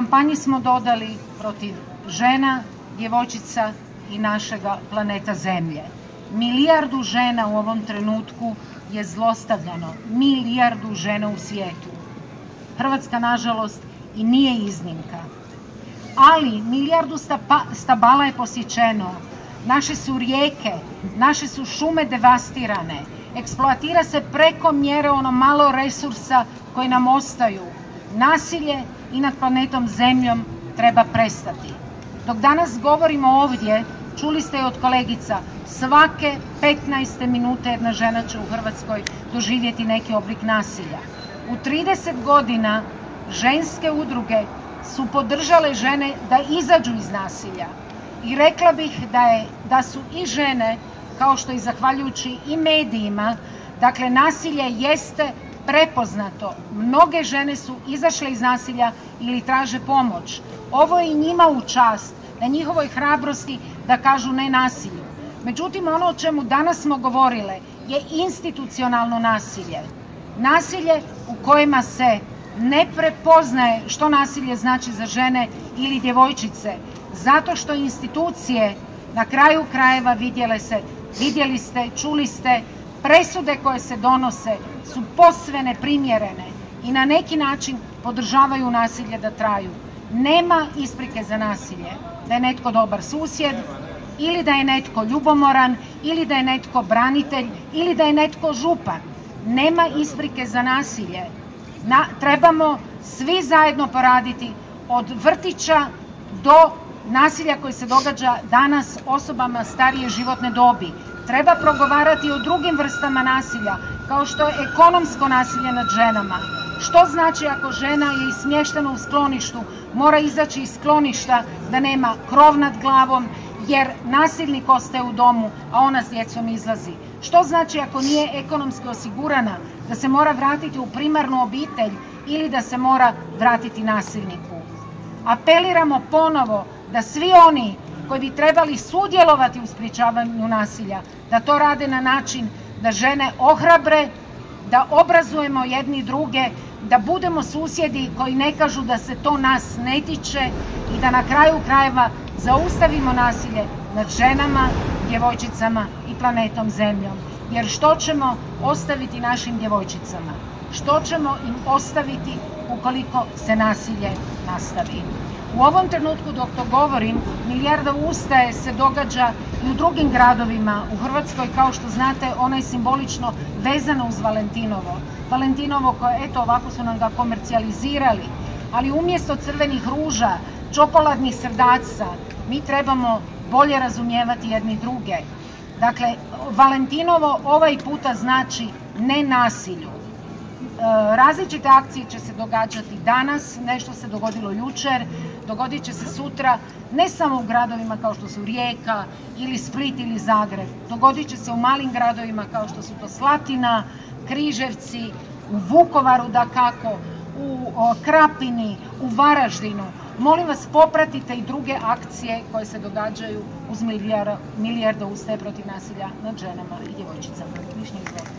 kampanji smo dodali protiv žena, djevojčica i našega planeta Zemlje. 1 milijardu žena u ovom trenutku je zlostavljano. 1 milijardu žena u svijetu. Hrvatska, nažalost, i nije iznimka. Ali 1 milijardu stabala je posjećeno. Naše su rijeke, naše su šume devastirane. Eksploatira se preko mjere ono malo resursa koji nam ostaju. Nasilje i nad planetom Zemljom treba prestati. Dok danas govorimo ovdje, čuli ste i od kolegica, svake 15. minute jedna žena će u Hrvatskoj doživjeti neki oblik nasilja. U 30 godina ženske udruge su podržale žene da izađu iz nasilja. I rekla bih da su i žene, kao što i zahvaljujući i medijima, dakle nasilje jeste prepoznato. Mnoge žene su izašle iz nasilja ili traže pomoć. Ovo je i njima u čast, na njihovoj hrabrosti da kažu ne nasilju. Međutim, ono o čemu danas smo govorile je institucionalno nasilje. Nasilje u kojima se ne prepoznaje što nasilje znači za žene ili djevojčice, zato što institucije na kraju krajeva vidjeli ste, čuli ste, presude koje se donose su posve neprimjerene i na neki način podržavaju nasilje da traju. Nema isprike za nasilje, da je netko dobar susjed, ili da je netko ljubomoran, ili da je netko branitelj, ili da je netko župan. Nema isprike za nasilje. Trebamo svi zajedno poraditi od vrtića do nasilja koji se događa danas osobama starije životne dobi. Treba progovarati o drugim vrstama nasilja, kao što je ekonomsko nasilje nad ženama. Što znači ako žena je smještena u skloništu, mora izaći iz skloništa da nema krov nad glavom, jer nasilnik ostaje u domu, a ona s djecom izlazi. Što znači ako nije ekonomski osigurana, da se mora vratiti u primarnu obitelj ili da se mora vratiti nasilniku. Apeliramo ponovo da svi oni koji bi trebali sudjelovati u sprječavanju nasilja, da to rade na način da žene ohrabre, da obrazujemo jedni druge, da budemo susjedi koji ne kažu da se to nas ne tiče i da na kraju krajeva zaustavimo nasilje nad ženama, djevojčicama i planetom Zemljom. Jer što ćemo ostaviti našim djevojčicama? Što ćemo im ostaviti ukoliko se nasilje nastavi? U ovom trenutku dok to govorim, milijarda ustaje se događa i u drugim gradovima u Hrvatskoj. Kao što znate, ona je simbolično vezana uz Valentinovo. Valentinovo koje, eto, ovako su nam ga komercijalizirali. Ali umjesto crvenih ruža, čokoladnih srdaca, mi trebamo bolje razumijevati jedni druge. Dakle, Valentinovo ovaj puta znači ne nasilju. Različite akcije će se događati danas, nešto se dogodilo jučer, dogodit će se sutra, ne samo u gradovima kao što su Rijeka ili Split ili Zagreb, dogodit će se u malim gradovima kao što su to Slatina, Križevci, u Vukovaru dakako, u Krapini, u Varaždinu. Molim vas, popratite i druge akcije koje se događaju uz milijarda ustaje protiv nasilja nad ženama i djevojčicama.